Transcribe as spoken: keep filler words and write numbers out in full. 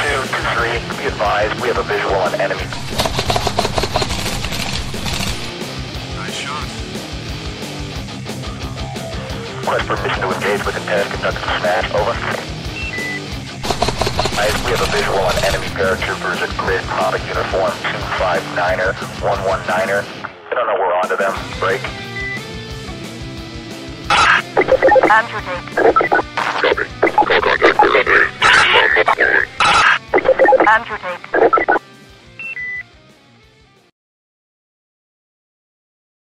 two two three, be advised, we have a visual on enemy. Nice shot. Request permission to engage with intent to conduct a smash, over. Guys, we have a visual on enemy paratroopers in grid product uniform two five niner, one one niner. I don't know we're onto them. Break. Andrew take. Copy. Call contact with Andrew. Andrew take.